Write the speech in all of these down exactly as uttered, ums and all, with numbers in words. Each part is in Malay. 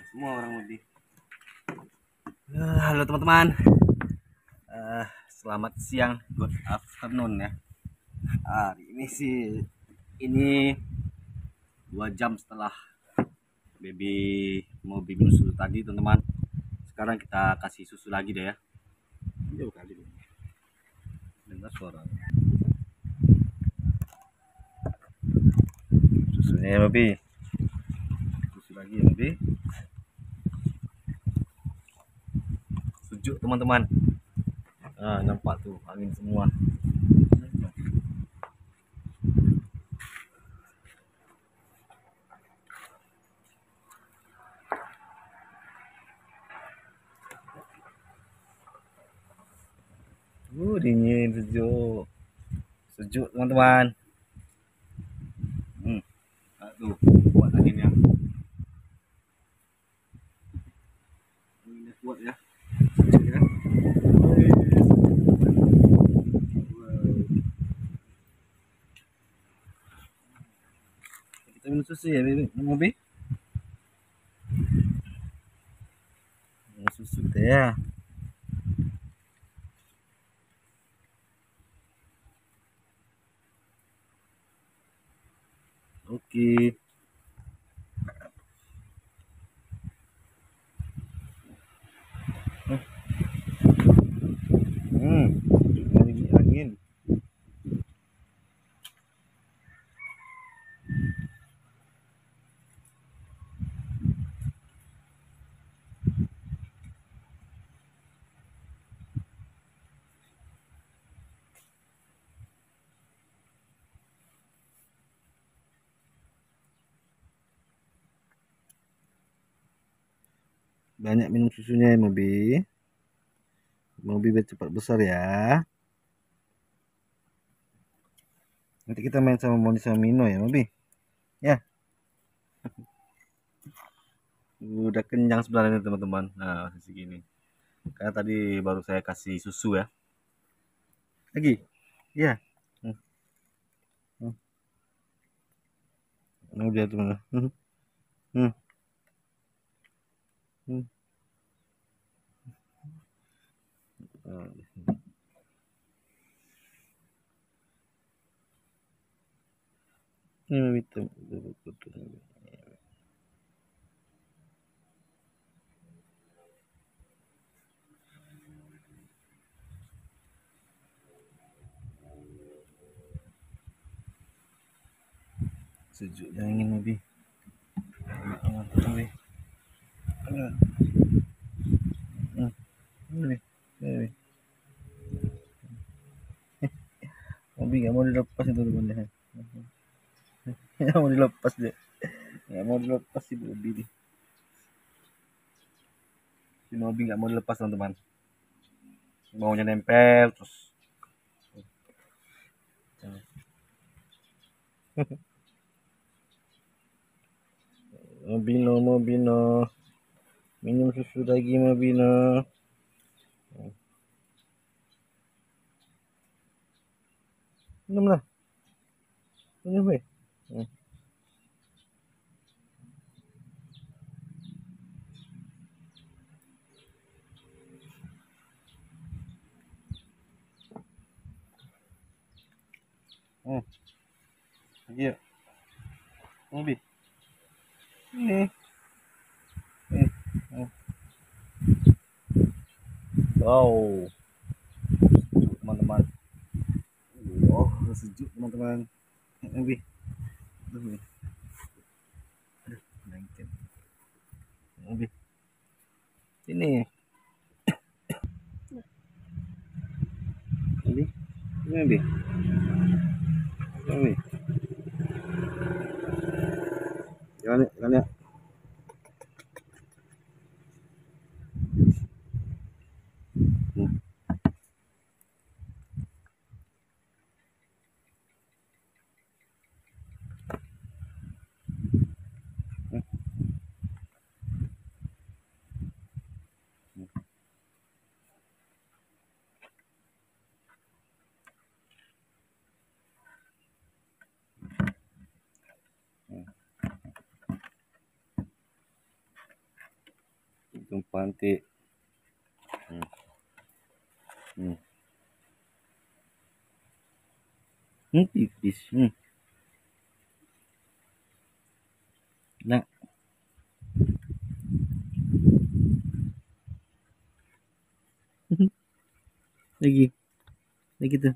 semua orang lebih. Uh, halo teman-teman, uh, selamat siang, good afternoon ya. Ah, ini sih ini dua jam setelah baby mau bikin susu tadi teman-teman. Sekarang kita kasih susu lagi deh ya. Jauh kali deh. Dengar suara susunya ya baby. Susu lagi ya baby. Sejuk teman-teman. Nah, nampak tuh angin semua. Uh, dingin, sejuk. Sejuk teman-teman. Hmm. Aduh, kuat anginnya. Anginnya kuat ya. Sejuk ya. Kita minum susu ya, minum Bi. Minum susu kita ya. Oke. Hmm, lagi angin. Banyak minum susunya ya Mobi. Mobi biar cepat besar ya. Nanti kita main sama Moni sama Mino ya Mobi. Ya. Udah kenyang sebenarnya teman-teman. Nah, segini. Karena tadi baru saya kasih susu ya. Lagi. Ya. Hmm. Hmm. Nah, udah teman. Hmm. Hmm. Hmm. Oh. Ini hitam. Sejuknya angin lebih. Lebih. Ini, ini. Mobi nggak mau dilepas itu teman-teman. Nggak mau dilepas dia. Nggak mau dilepas si Mobi nih. Si Mobi nggak mau dilepas teman-teman. Maunya nempel terus. Mobino, Mobino. Minum susu lagi Mobino. Minum lah. Minum weh. Hmm. Hmm. Lagi ya. Mobi. Ini. Ini. Hmm. Wow. Sejuk teman-teman. Oh, sejuk teman-teman. Mobi. Aduh. Aduh, lengket. Mobi. Sini. Mobi. Ini Mobi. Mobi. Jangan, jangan ya. Hmm. pantai. Hmm. Hmm. Hmm, tipis. Hmm. Nah, lagi, lagi tuh.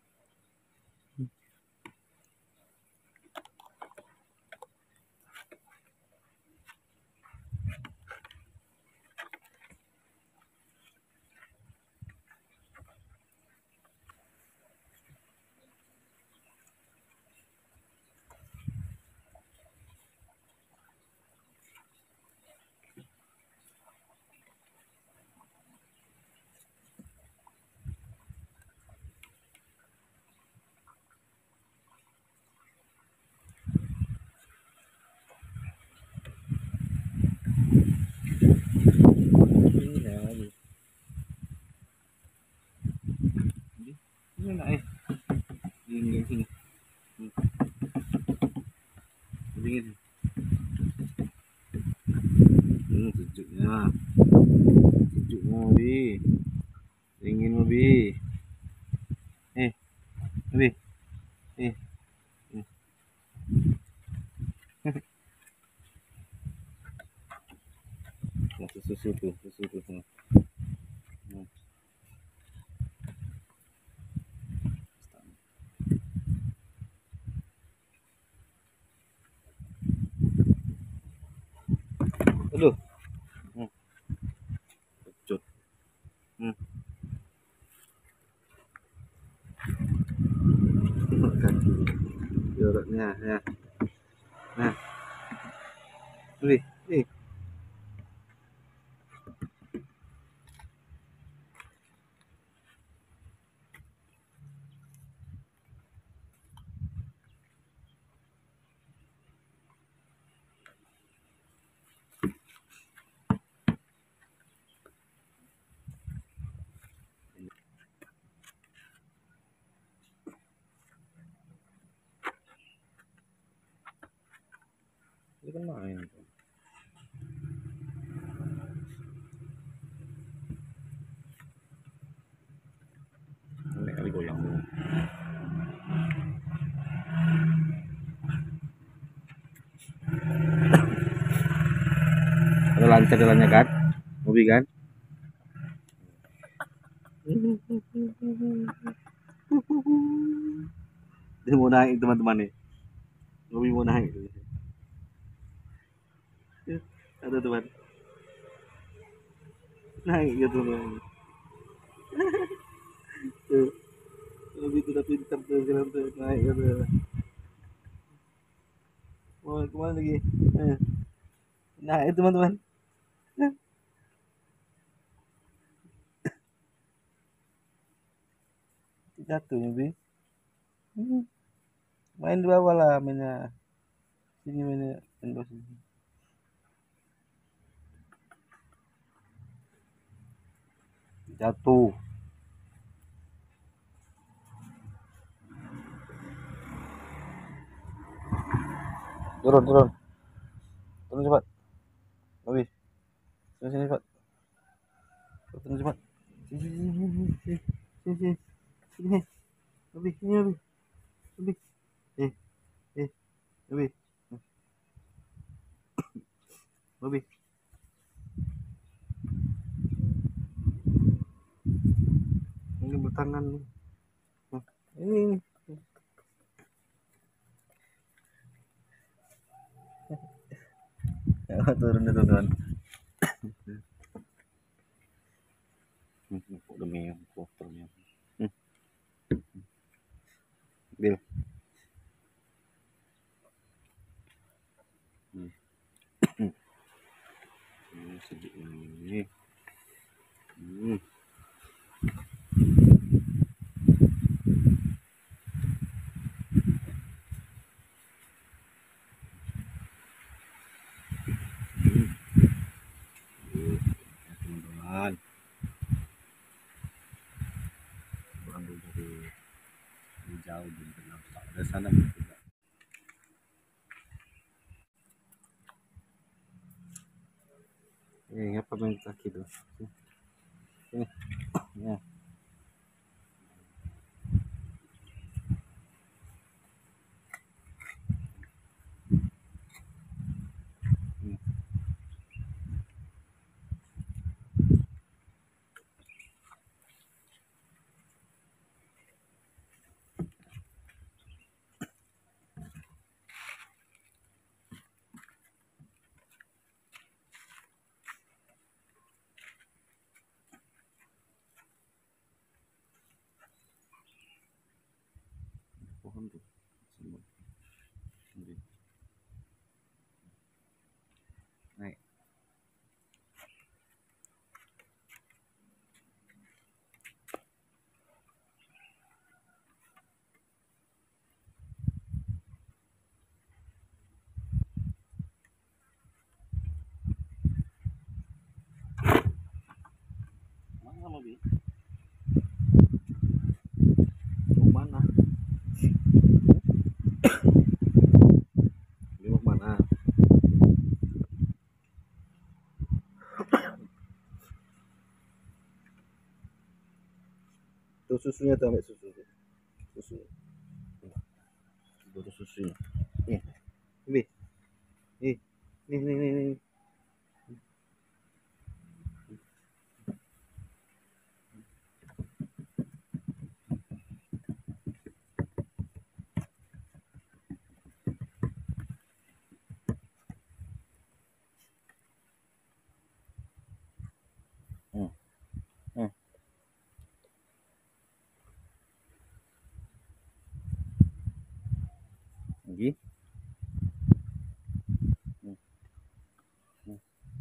Ini lagi. Ini nak eh. Ini sini. Ini. Hmm, sejuknya. Sejuknya bi. Dingin bi. Eh, bi. Eh. Masuk susu tuh, susu tuh. Hmm. Aduh. Hmm. Pecut. Hmm. Kaki. Joroknya ya. Nah. Wih, nih. Ini kan main. Ini kali goyang dulu. Ada lancar jalannya kan? Mobil kan? Dia mau naik teman-teman nih. Mobil mau naik. Ada teman. Naik gitu teman. Tuh. Mobil itu udah pintar tuh jalan tuh naik gitu. Mau kemana lagi? Naik teman-teman. Jatuh mobil. Main di bawah lah mainnya. Sini mainnya main bawah sini. Jatuh. Turun, turun. Turun cepat. Mobil. Sini sini cepat. Turun cepat. Sini sini sini sini sini sini. Mobil, sini mobil. Mobil. Eh, eh, mobil. Mobil. Ini bertangan nih. Ini ini. Ya, turun itu teman. Udah minum kotornya. Bil. Ini sejuk ini. Hmm. Teman-teman. Ambil dari jauh di nampak ada sana juga. Eh, ngapa main kaki tuh? Sini. Ya. Hmm. Pohon tuh. Semut. Ini. Naik. Mana mau bi? Mau mana? Dia mau mana? Tuh susunya tuh, ambil susu. Susu. Tuh susunya. Nih. Bi. Nih. Nih nih nih nih. Hmm. Hmm. Lagi. Hmm. Hmm.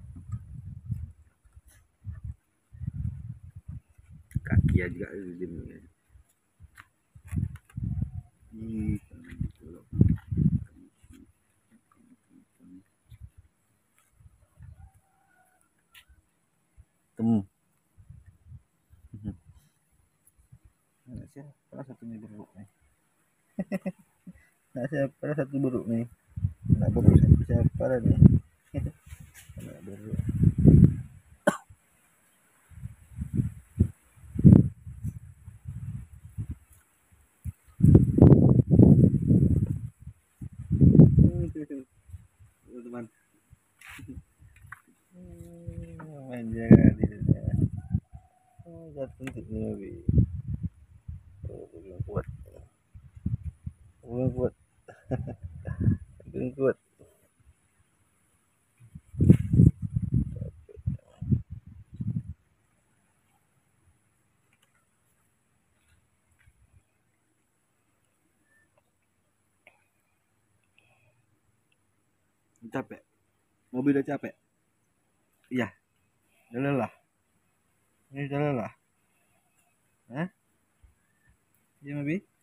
Kaki aja ini. Ih, temu. Nah, siapa satu nih buruk nih. Nah, siapa satu buruk nih. Nah, buruk siapa, siapa nih. Nah, buruk. Teman. Manja dirinya. Oh, jatuh untuknya bi. Oh, belum kuat. Belum kuat. Belum kuat. Capek. Mobil udah capek. Iya. Udah lelah. Ini udah lelah. Hah? Iya, Mabi?